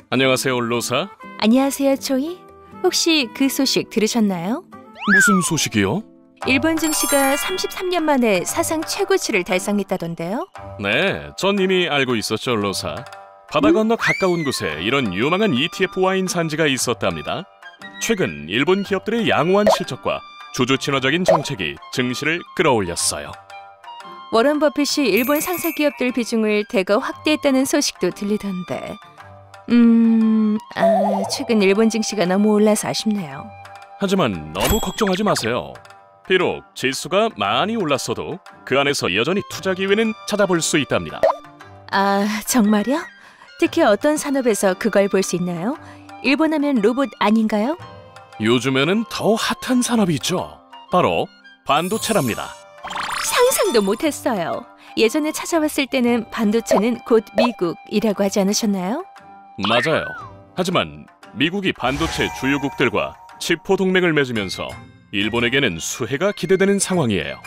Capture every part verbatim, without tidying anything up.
안녕하세요, 로사. 안녕하세요, 초이. 혹시 그 소식 들으셨나요? 무슨 소식이요? 일본 증시가 삼십삼 년 만에 사상 최고치를 달성했다던데요? 네, 전 이미 알고 있었죠, 로사. 바다 건너 가까운 곳에 이런 유망한 이티에프 와인 산지가 있었답니다. 최근 일본 기업들의 양호한 실적과 주주 친화적인 정책이 증시를 끌어올렸어요. 워런 버핏이 일본 상사 기업들 비중을 대거 확대했다는 소식도 들리던데. 음... 아, 최근 일본 증시가 너무 올라서 아쉽네요. 하지만 너무 걱정하지 마세요. 비록 지수가 많이 올랐어도 그 안에서 여전히 투자 기회는 찾아볼 수 있답니다. 아, 정말요? 특히 어떤 산업에서 그걸 볼 수 있나요? 일본 하면 로봇 아닌가요? 요즘에는 더 핫한 산업이 있죠. 바로 반도체랍니다. 상상도 못했어요. 예전에 찾아왔을 때는 반도체는 곧 미국이라고 하지 않으셨나요? 맞아요. 하지만 미국이 반도체 주요국들과 치포 동맹을 맺으면서 일본에게는 수혜가 기대되는 상황이에요.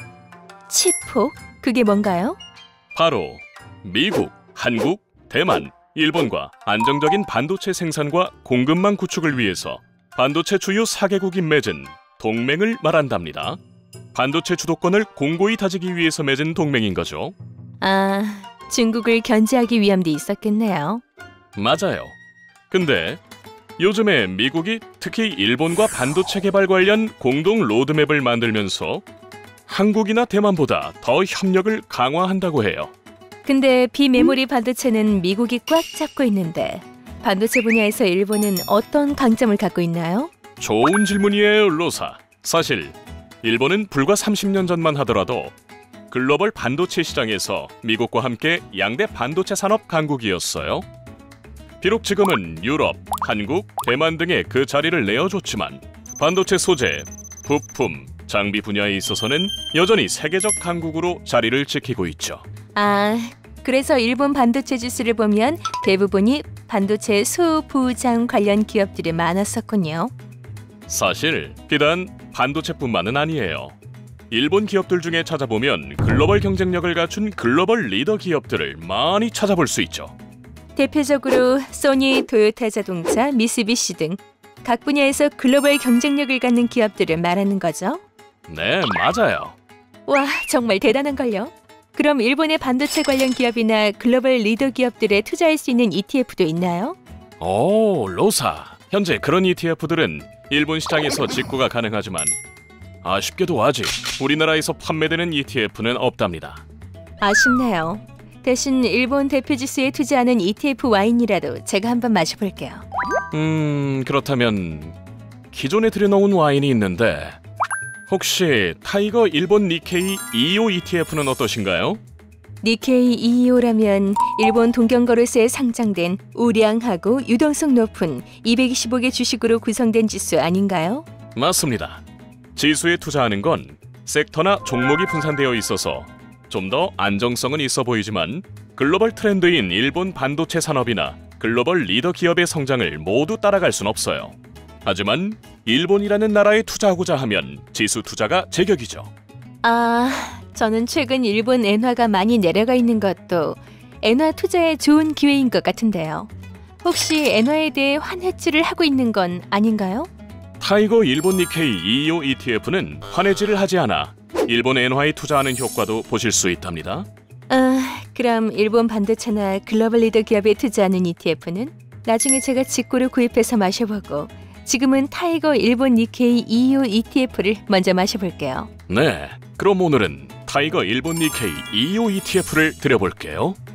치포? 그게 뭔가요? 바로 미국, 한국, 대만, 일본과 안정적인 반도체 생산과 공급망 구축을 위해서 반도체 주요 사 개국이 맺은 동맹을 말한답니다. 반도체 주도권을 공고히 다지기 위해서 맺은 동맹인 거죠. 아, 중국을 견제하기 위함도 있었겠네요. 맞아요. 근데 요즘에 미국이 특히 일본과 반도체 개발 관련 공동 로드맵을 만들면서 한국이나 대만보다 더 협력을 강화한다고 해요. 근데 비메모리 반도체는 미국이 꽉 잡고 있는데 반도체 분야에서 일본은 어떤 강점을 갖고 있나요? 좋은 질문이에요, 로사. 사실 일본은 불과 삼십 년 전만 하더라도 글로벌 반도체 시장에서 미국과 함께 양대 반도체 산업 강국이었어요. 비록 지금은 유럽, 한국, 대만 등에 그 자리를 내어줬지만 반도체 소재, 부품, 장비 분야에 있어서는 여전히 세계적 강국으로 자리를 지키고 있죠. 아, 그래서 일본 반도체 지수를 보면 대부분이 반도체 소부장 관련 기업들이 많았었군요. 사실 비단 반도체뿐만은 아니에요. 일본 기업들 중에 찾아보면 글로벌 경쟁력을 갖춘 글로벌 리더 기업들을 많이 찾아볼 수 있죠. 대표적으로 소니, 토요타 자동차, 미쓰비시 등 각 분야에서 글로벌 경쟁력을 갖는 기업들을 말하는 거죠. 네, 맞아요. 와, 정말 대단한걸요. 그럼 일본의 반도체 관련 기업이나 글로벌 리더 기업들에 투자할 수 있는 이티에프도 있나요? 오, 로사. 현재 그런 이티에프들은 일본 시장에서 직구가 가능하지만 아쉽게도 아직 우리나라에서 판매되는 이티에프는 없답니다. 아쉽네요. 대신 일본 대표 지수에 투자하는 이티에프 와인이라도 제가 한번 마셔볼게요. 음, 그렇다면 기존에 들여놓은 와인이 있는데 혹시 타이거 일본 니케이 이이오 이티에프는 어떠신가요? 니케이 이이오라면 일본 동경거래소에 상장된 우량하고 유동성 높은 이백이십오 개 주식으로 구성된 지수 아닌가요? 맞습니다. 지수에 투자하는 건 섹터나 종목이 분산되어 있어서 좀 더 안정성은 있어 보이지만 글로벌 트렌드인 일본 반도체 산업이나 글로벌 리더 기업의 성장을 모두 따라갈 순 없어요. 하지만 일본이라는 나라에 투자하고자 하면 지수 투자가 제격이죠. 아, 저는 최근 일본 엔화가 많이 내려가 있는 것도 엔화 투자에 좋은 기회인 것 같은데요. 혹시 엔화에 대해 환해지를 하고 있는 건 아닌가요? 타이거 일본 니케이 이이오 이티에프는 환해지를 하지 않아 일본 엔화에 투자하는 효과도 보실 수 있답니다. 아, 그럼 일본 반도체나 글로벌 리더 기업에 투자하는 이티에프는 나중에 제가 직구를 구입해서 마셔보고 지금은 타이거 일본 니케이 이이오 이티에프를 먼저 마셔볼게요. 네, 그럼 오늘은 타이거 일본 니케이 이이오 이티에프를 드려볼게요.